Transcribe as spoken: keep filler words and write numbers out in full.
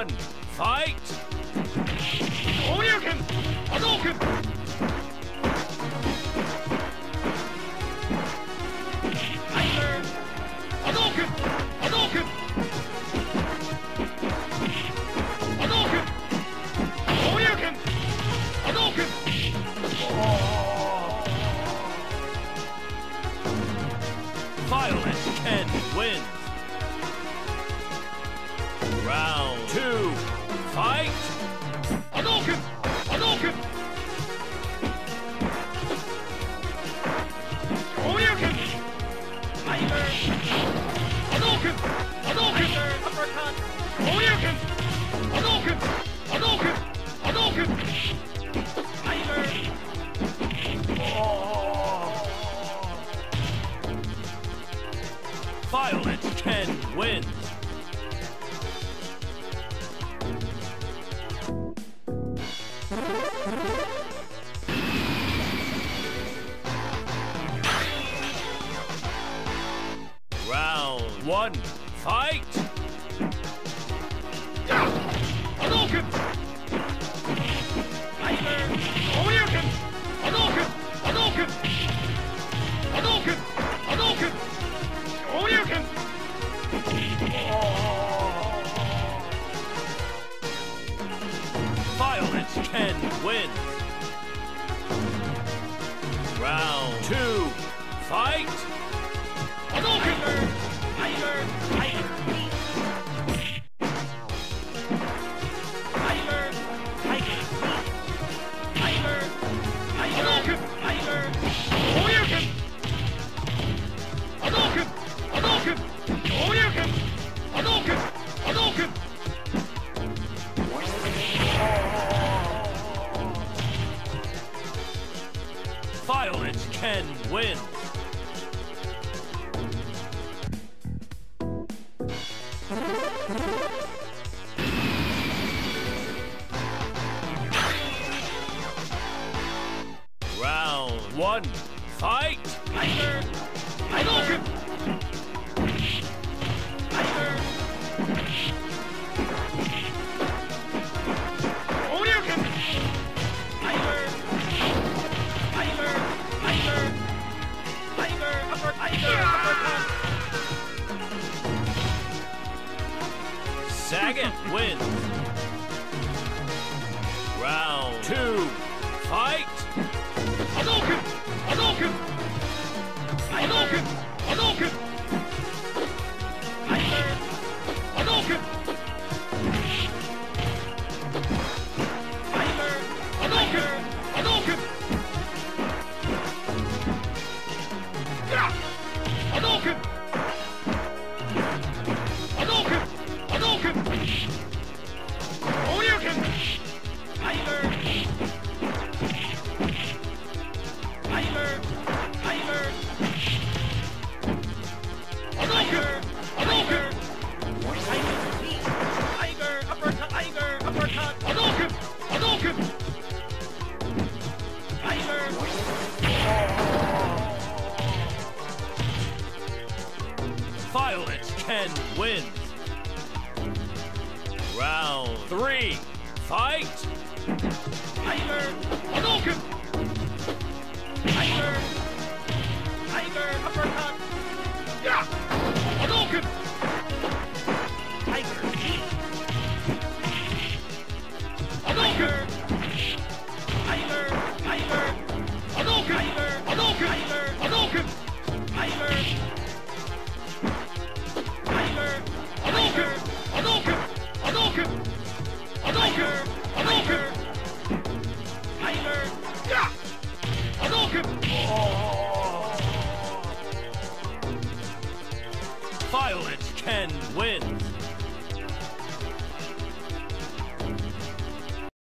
one, fight! Shoryuken! Hadouken! Tiger! Hadouken! Hadouken! Hadouken! Shoryuken! Hadouken! Violet Ken wins. Round two, fight! Hadouken! Hadouken! Shoryuken! Tiger! Hadouken! Hadouken! Tiger! Uppercut! Shoryuken! Hadouken! Hadouken! Hadouken! Tiger! Violet Ken wins. Round one, fight! Hadouken! Tiger! Shoryuken! Hadouken! Hadouken! Hadouken! Hadouken! Shoryuken! Violet Ken wins. Round two, fight! Hadouken! Tiger! Tiger! Tiger! Tiger! Tiger! Hadouken! Tiger! Shoryuken! Hadouken! Hadouken! Shoryuken! Hadouken! Hadouken! Violet Ken wins. Round one, fight! Tiger! Hadouken! Tiger! Shoryuken! Tiger! Tiger! Tiger! Tiger! Upper Tiger! Uppercut! Sagat wins. Round two, fight! Hadouken! Hadouken! Hadouken! Hadouken! Tiger! Hadouken! Tiger! Hadouken! Hadouken! Yeah! Hadouken! Hadouken! Hadouken! Shoryuken! Tiger! Tiger! Tiger! Hadouken! Hadouken! Tiger! Tiger! Uppercut! Tiger! Uppercut! Hadouken! Hadouken! Tiger! Violet Ken wins. Round three, fight! Tiger! Hadouken! Tiger! Tiger! Uppercut! Yeah! Hadouken! Tiger! Hadouken! Tiger! Tiger! Hadouken! Tiger! Hadouken! Tiger! Hadouken! Tiger! Tiger! Hadouken! Hadouken! Hadouken! Hadouken! Hadouken! Tiger! Yeah! Hadouken! Violet